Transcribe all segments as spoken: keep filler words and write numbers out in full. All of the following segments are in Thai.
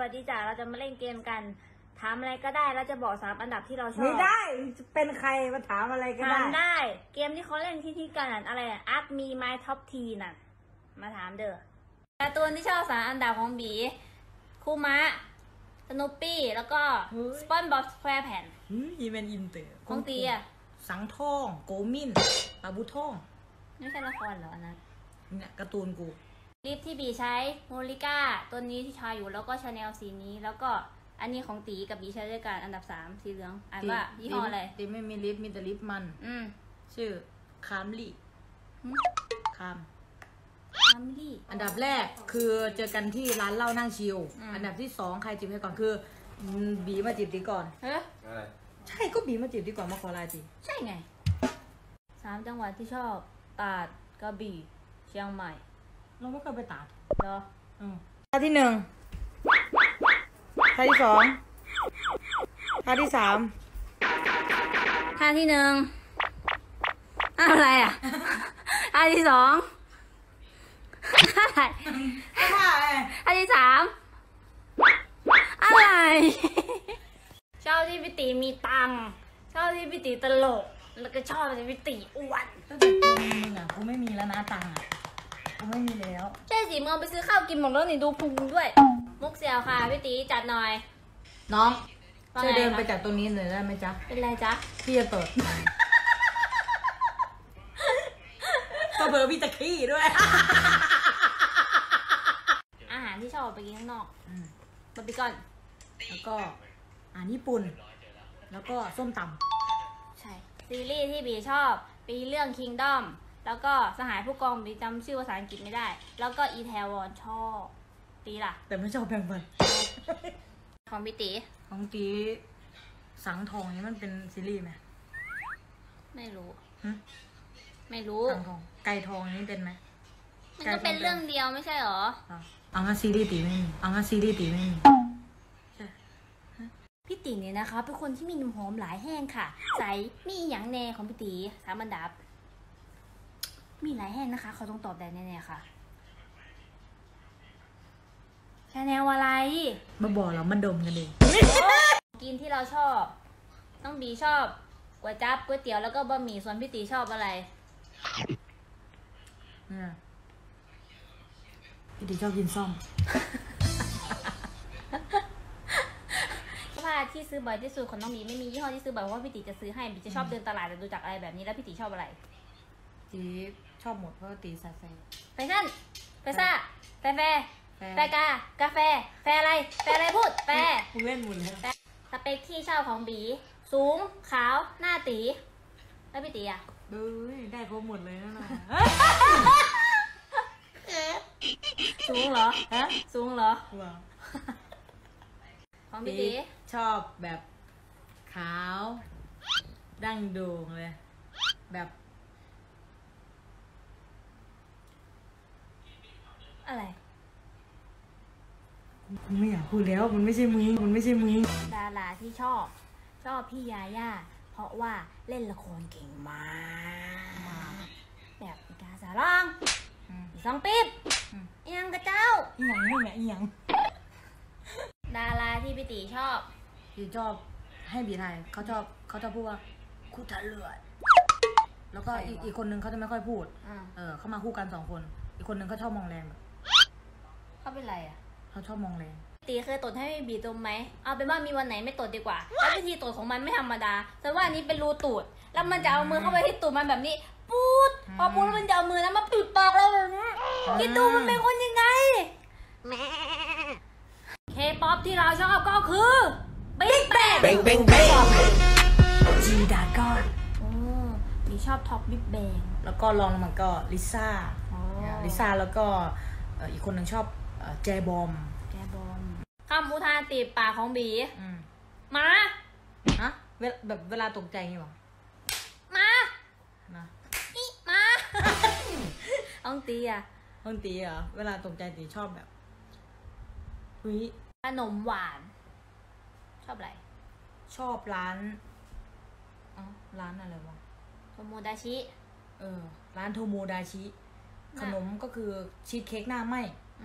วัสดีจ้าเราจะมาเล่นเกมกันถามอะไรก็ได้เราจะบอกสามอันดับที่เราชอบไม่ได้เป็นใครมาถามอะไรก็ได้ถามได้เกมที่เขาเล่นที่ที่กันอะไรอ่ะอาร์คมีไม้ท็อปทีน่ะมาถามเด้อการ์ตูนที่ชอบสามอันดับของบีคูมะสนุปปี้แล้วก็สปอนบ็อบสแควร์แผ่นอีเมนอินเตอร์ของตีอ่ะสังทองโกมินปาบุทองไม่ใช่ละครเหรออันนั้นเนี่ยการ์ตูนกูลิปที่บีใช้โมลิก้าตัวนี้ที่ชายอยู่แล้วก็ชาแนลสีนี้แล้วก็อันนี้ของตีกับบีใช้ด้วยกันอันดับสามสีเหลืองอ่านว่ายี่ห้ออะไรตีไม่มีลิปมีแต่ลิปมันอืมชื่อคามลี่คามคามลี่อันดับแรกคือเจอกันที่ร้านเหล้านั่งชิลอันดับที่สองใครจีบใครก่อนคือบีมาจีบตีก่อนเฮ้ยใช่ก็บีมาจีบตีก่อนมาขอลาจีใช่ไงสามจังหวัดที่ชอบตราดกระบี่เชียงใหม่เราไม่เคยไปตราดเหรออืมท่าที่หนึ่งท่าที่สองท่าที่สามท่าที่หนึ่งอะไรอ่ะท่าที่สองอะไรท่าที่สามอะไรชอบที่พี่ตีมีตังชอบที่พี่ตีตลกแล้วก็ชอบที่พี่ตีอ้วนตั้งแต่กูมึงอ่ะกูไม่มีแล้วนะตังอ่ะกูไม่มีแล้วใช่สิมึงไปซื้อข้าวกินหมดแล้วนี่ดูพุงด้วยมุกเสียวค่ะพี่ตีจัดหน่อยน้องช่วยเดินไปจากตรงนี้หน่อยได้ไหมจ๊ะเป็นไรจ๊ะพี่จะเปิดก็เบอร์พี่จะขี้ด้วยอาหารที่ชอบไปกินข้างนอกบาร์บีคอนแล้วก็อาหารญี่ปุ่นแล้วก็ส้มตำใช่ซีรีส์ที่บีชอบปีเรื่อง Kingdom แล้วก็สหายผู้กองบีจำชื่อภาษาอังกฤษไม่ได้แล้วก็อีแทวอนชอบตีล่ะแต่ไม่ชอบแบงค์บันของพี่ตีของตีสังทองนี่มันเป็นซีรีส์ไหมไม่รู้ไม่รู้สังทองไก่ทองนี่เป็นไหมมันก็เป็นเรื่องเดียวไม่ใช่หรอเอางั้นซีรีส์ตีไม่มีเอางั้นซีรีส์ตีไม่มีพี่ตีเนี่ยนะคะเป็นคนที่มีน้ำหอมหลายแห้งค่ะใสมีอย่างแน่ของพี่ตีสามอันดับมีหลายแห้งนะคะเขาต้องตอบได้แน่ๆค่ะชาแนลอะไรมาบอกเรามาดมกันเองกินที่เราชอบต้องบีชอบก๋วยจั๊บก๋วยเตี๋ยวแล้วก็บะหมี่ส่วนพี่ตีชอบอะไรพี่ตีชอบกินส้มผ้าที่ซื้อบ่อยที่สุดของน้องบีไม่มียี่ห้อที่ซื้อบ่อยเพราะว่าพี่ตีจะซื้อให้บีจะชอบเดินตลาดแต่ดูจากอะไรแบบนี้แล้วพี่ตีชอบอะไรตีชอบหมดเพราะตีใส่แฟแฟชั่นแฟซ่าแฟแฟแฟกากาแฟแฟอะไรแฟอะไรพูดแฟมึงเล่นหมดแล้วสเปคที่ชอบของบีสูงขาวหน้าตีแล้วพี่ตีอ่ะดูได้ครบหมดเลยนะน่ะสูงเหรอฮะสูงเหรอของพี่ตีชอบแบบขาวดั้งโด่งเลยแบบอะไรกูไม่อยากพูดแล้วมันไม่ใช่มึงมันไม่ใช่มึงดาราที่ชอบชอบพี่ยาย่าเพราะว่าเล่นละครเก่งมากแบบอีกาสาร้องอีสองปิ๊บอีหยังกระเจ้าอีหยังนี่แหละอีหยังดาราที่พี่ตีชอบพี่ชอบให้บีไทยเขาชอบเขาชอบพูดว่าคู่ทะเลือดแล้วก็อีกอีกคนนึงเขาจะไม่ค่อยพูดเออเขามาคู่กันสองคนอีกคนนึงเขาชอบมองแรงแบบเขาเป็นไรอ่ะเขาชอบมองแรงตีเคยตดให้บีตมไหมเอาเป็นว่ามีวันไหนไม่ตดดีกว่าแล้ววิธีตดของมันไม่ธรรมดาแต่ว่าอันนี้เป็นรูตูดแล้วมันจะเอามือเข้าไปที่ตูดมันแบบนี้ปูดพอปูดแล้วมันจะเอามือนั้นมาปิดปากเราแบบนี้คิดดูมันเป็นคนยังไงเคป๊อปที่เราชอบก็คือบิ๊กแบงเบงเบงเบงจีดาก้อนโอ้บีชอบท็อปบิ๊กแบงแล้วก็ลองมันก็ลิซ่าลิซ่าแล้วก็อีกคนนึงชอบแจบอมแจบอมคำอุทานติดปากของบีมาฮะแบบเวลาตกใจไงวะมามาอีมาห้องตีอ่ะห้องตีเหรอเวลาตกใจตีชอบแบบหุยขนมหวานชอบอะไรชอบร้านอ๋อร้านอะไรวะโทโมดาชิเออร้านโทโมดาชิขนมก็คือชีสเค้กหน้าไหม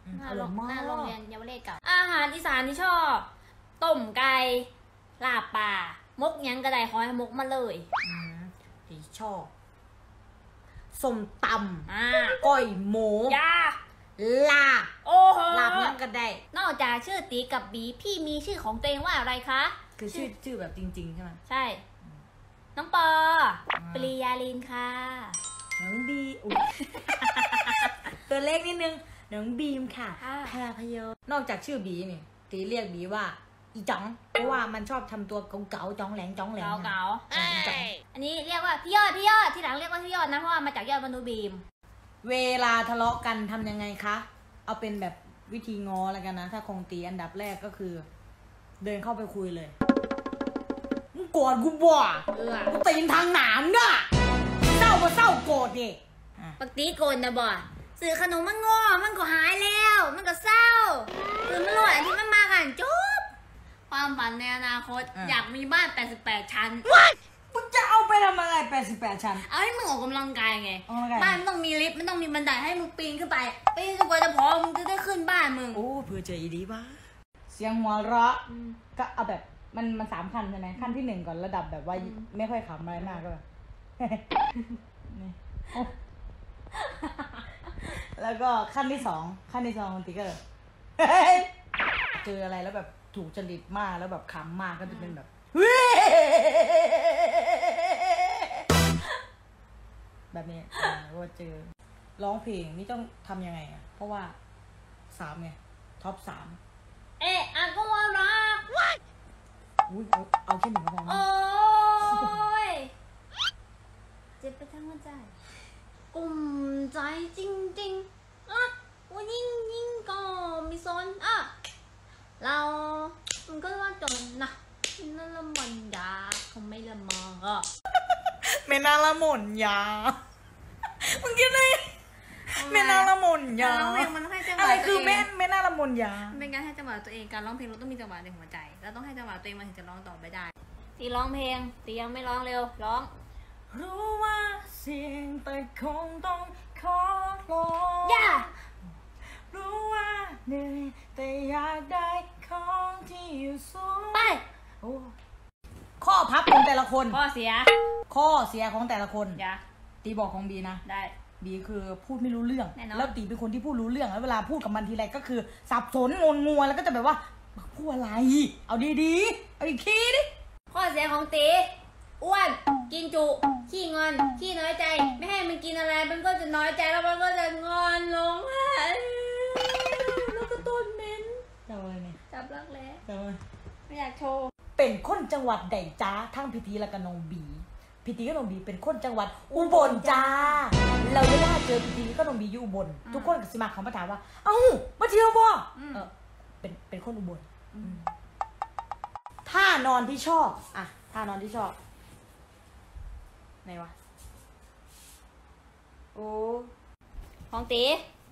อืมหน้าอโรร่อยงมากหน้าโรงเรียนเยาวเลศเก่าอาหารอีสานที่ชอบต้มไก่ลาบป่ามกยังกระไดขอให้มกมาเลยอืมที่ชอบส้มตอ่าำก้อยหมูยาลาบโอ้โหลาบยังก็ได้นอกจากชื่อตีกับบีพี่มีชื่อของตัวเองว่าอะไรคะคือชื่อชื่อแบบจริงๆใช่ไหมใช่ น้องปอปริยาลินค่ะน้องบีอุ๊ย ตัวเล็กนิดนึงน้องบีมค่ะค่ะพาพยนอกจากชื่อบีนี่ตีเรียกบีว่าอีจ๋องเพราะว่ามันชอบทำตัวเก๋าๆจ้องแหลงจ้องแหลงเก๋าเก๋าอ่ะอีจ๋องอันนี้เรียกว่าพี่ยอดพี่ยอดที่หลังเรียกว่าพี่ยอดนะเพราะว่ามาจากยอดมนุษย์บีมเวลาทะเลาะกันทำยังไงคะเอาเป็นแบบวิธีง้อแล้วกันนะถ้าคงตีอันดับแรกก็คือ เดินเข้าไปคุยเลยมึงโกรธกูบ่เออกูตีนทางหนามน่ะเศร้าก็เศร้าโกรธดิอ่ะปกติโกนนะบ่สื่อขนมมันงอมันก็หายแล้ว มันก็เศร้าคือมันหลวที่มันมากันจุ๊บความฝันในอนาคตอยากมีบ้านแปดสิบแปดชั้นมึงจะเอาไปทำอะไรแปดสิบแปดชั้นเอาให้มึงออกกำลังกายไงออกกำลังกายบ้านมันต้องมีลิฟต์มันต้องมีบันไดให้มึงปีนขึ้นไปปีนจนกว่าจะพอมึงจะได้ขึ้นบ้านมึงโอ้เพื่อเจออีดีบ้าเสียงหัวเราะก็เอาแบบมันมันสามขั้นใช่ไหมขั้นที่หนึ่งก่อนระดับแบบว่าไม่ค่อยขำอะไรมากก็แบบ นี่โอ้แล้วก็ขั้นที่สองขั้นที่สองของติ๊กก็เลย เจออะไรแล้วแบบถูกจริตมากแล้วแบบขำมากก็จะเป็นแบบ แบบนี้อ่าว่าเจอร้องเพลงนี่ต้องทำยังไงอ่ะเพราะว่าสามไงท็อปสามเอ๊ะอะก็ว่ารักอุ้ยเอาเอาแค่หนึ่งก็พอโอ้นะยเจ็บไปทั้งหัวใจกลุ่มใจจริงๆอ่ะว่ายิ่งยิ่งก็มีซนอ่ะเรามันก็ว่าจนนะนั่นละมันยาคงไม่ละมออ่ะเมนาละหม่นยามึงคิดไงเมนาละหม่นยาร้องเพลงมันต้องให้จังหอะวะไรคือตัวเมเองเมนาละหม่นยาเป็นการให้จังหวะตัวเองการร้องเพลงเราต้องมีจังหวะในหัวใจแล้วต้องให้จังหวะตัวเองมันถึงจะร้องต่อไปได้ตีร้องเพลงตียังไม่ร้องเร็วร้องรู้ว่าเสียงแต่คงต้องขอลองย่ารู้ว่าเหนื่อยแต่อยากได้ของที่อยู่สูงไปโอ้ข้อพับของแต่ละคนข้อเสียข้อเสียของแต่ละคนอย่าตีบอกของบีนะได้บีคือพูดไม่รู้เรื่องแน่นอนแล้วตีเป็นคนที่พูดรู้เรื่องแล้วเวลาพูดกับมันทีไรก็คือสับสนงนงัวแล้วก็จะแบบว่าพูดอะไร เอาดีๆเอาอีกทีดิข้อเสียของตีอ้วนกินจุขี้งอนขี้น้อยใจ ไม่ให้มันกินอะไรมันก็จะน้อยใจแล้วมันก็จะงอนร้องไห้แล้วก็ต้นเม้นจะอะไรเนี่ยจับรักแร้จะอะไรไม่อยากโชว์เป็นคนจังหวัดใดจ้าทั้งพิธีและก็น้องบีพิธีก็น้องบีเป็นคนจังหวัดอุบลจ้าเราเวลาเจอพิธีก็น้องบีอยู่อุบลทุกคนก็สิมาเขามาถามว่าเอ้ามาเที่ยวบ่เออเป็นเป็นคนอุบลท่านอนที่ชอบอ่ะท่านอนที่ชอบไหนวะโอ้ของตี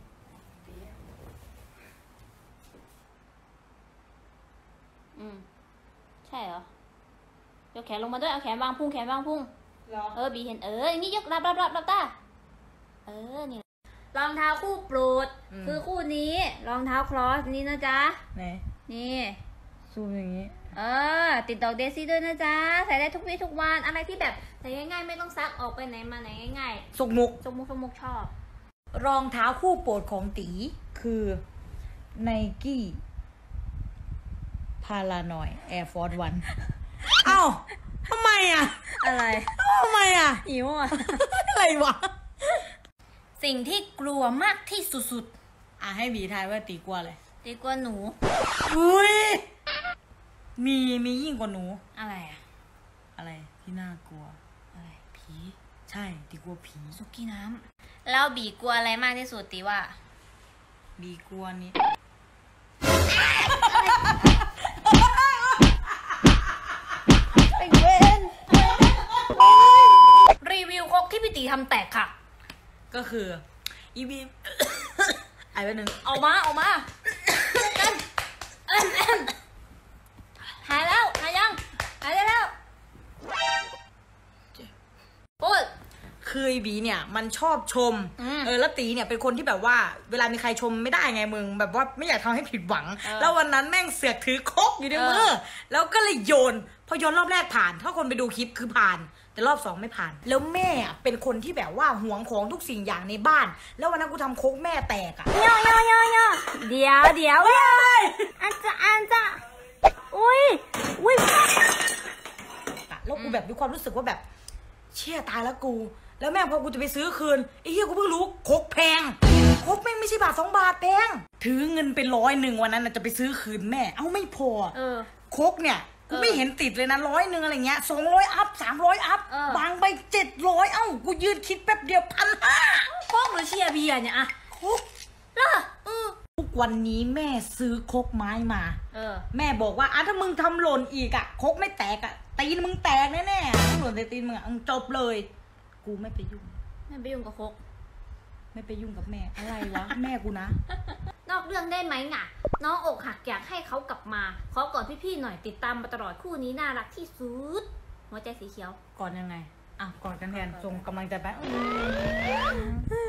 อืมใช่เหรอยกแขนลงมาด้วยเอาแขนวางพุ่งแขนวางพุ่งเหรอเออบีเห็นเอออย่างนี้ยกรับรับรับรับตาเออนี่รองเท้าคู่โปรดคือคู่นี้รองเท้าคลอสนี้นะจ๊ะไหนนี่ซูมอย่างนี้เออติดดอกเดซี่ด้วยนะจ๊ะใส่ได้ทุกวี่ทุกวันอะไรที่แบบใส่ง่ายๆไม่ต้องซักออกไปไหนมาไหนง่ายสุกมุกๆสมุกสมุกชอบรองเท้าคู่โปรดของตีคือไนกี้พาราหน่อยแอร์ฟอร์ดวันเอ้าทำไมอ่ะอะไรทำไมอ่ะหิวอ่ะอะไรวะสิ่งที่กลัวมากที่สุดอ่ะให้บีทายว่าตีกลัวอะไรๆตีกลัวหนูอุ้ยมีมียิ่งกว่าหนูอะไรอ่ะอะไรที่น่ากลัวอะไรผีใช่ตีกลัวผีซุกี้น้ำแล้วบีกลัวอะไรมากที่สุดตีว่าบีกลัวนี้เป็นเวนรีวิวครกที่พี่ตีทำแตกค่ะก็คืออีบี ไอ้วันหนึ่งเอามาเอามากันเอิ่มเอิ่มหายแล้วหายยังหายได้แล้วพูดคือไอ้บีเนี่ยมันชอบชมเออแล้วตีเนี่ยเป็นคนที่แบบว่าเวลามีใครชมไม่ได้ไงมึงแบบว่าไม่อยากทำให้ผิดหวังแล้ววันนั้นแม่งเสือกถือครกอยู่ในมือแล้วก็เลยโยนพอโยนรอบแรกผ่านถ้าคนไปดูคลิปคือผ่านแต่รอบสองไม่ผ่านแล้วแม่เป็นคนที่แบบว่าหวงของทุกสิ่งอย่างในบ้านแล้ววันนั้นกูทำครกแม่แตกอ่ะย่อย่อย่อย่อเดี๋ยวเดี๋ยวอันจะอันจะอุ้ยอุ้ยแล้วกูแบบมีความรู้สึกว่าแบบเชี่ยตายแล้วกูแล้วแม่พอกูจะไปซื้อคืนไอ้เหี้ยกูเพิ่งรู้ครกแพงครกแม่งไม่ใช่บาทสองบาทแพงถือเงินเป็นร้อยหนึ่งวันนั้นจะไปซื้อคืนแม่เอ้าไม่พอเออครกเนี่ยกูไม่เห็นติดเลยนะร้อยหนึ่งอะไรเงี้ยสองร้อยอัพสามร้อยอัพบางใบเจ็ดร้อยเอ้ากูยืนคิดแป๊บเดียวพันห้าครกหรือเชียร์เบียร์เนี่ยอะครกล่ะเออทุกวันนี้แม่ซื้อครกไม้มาเออแม่บอกว่าอ่ะถ้ามึงทำหล่นอีกอ่ะครกไม่แตกอ่ะตีนมึงแตกแน่ๆต้องหล่นในตีนมึงอ่ะจบเลยกูไม่ไปยุ่งไม่ไปยุ่งกับครกไม่ไปยุ่งกับแม่อะไรวะ แม่กูนะนอกเรื่องได้ไหมง่ะน้องอกหักอยากให้เขากลับมาขอก่อนพี่ๆหน่อยติดตามมาตลอดคู่นี้น่ารักที่สุดหัวใจสีเขียวก่อนยังไงอ่ะก่อนกันแทนส่งกำลังใจไป